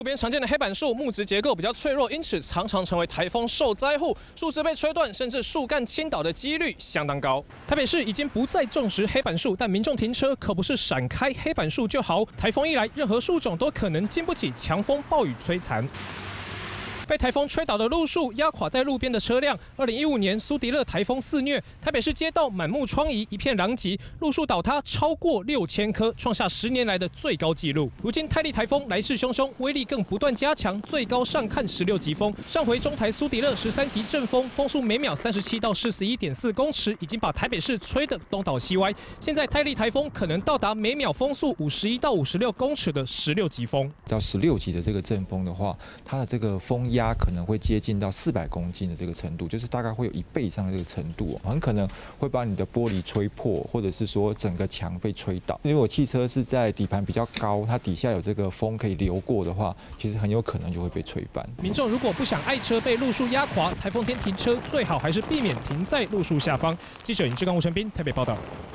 路边常见的黑板树木质结构比较脆弱，因此常常成为台风受灾户，树枝被吹断，甚至树干倾倒的几率相当高。台北市已经不再种植黑板树，但民众停车可不是闪开黑板树就好。台风一来，任何树种都可能经不起强风暴雨摧残。 被台风吹倒的路树压垮在路边的车辆。2015年苏迪勒台风肆虐，台北市街道满目疮痍，一片狼藉，路树倒塌超过6000棵，创下10年来的最高纪录。如今泰利台风来势汹汹，威力更不断加强，最高上看16级风。上回中台苏迪勒13级阵风，风速每秒37到41.4公尺，已经把台北市吹得东倒西歪。现在泰利台风可能到达每秒风速51到56公尺的16级风。 到16级的这个阵风的话，它的这个风压可能会接近到400公斤的这个程度，就是大概会有1倍以上的这个程度，很可能会把你的玻璃吹破，或者是说整个墙被吹倒。如果汽车是在底盘比较高，它底下有这个风可以流过的话，其实很有可能就会被吹翻。 民众如果不想爱车被路树压垮，台风天停车最好还是避免停在路树下方。记者尹志刚、吴成斌台北报道。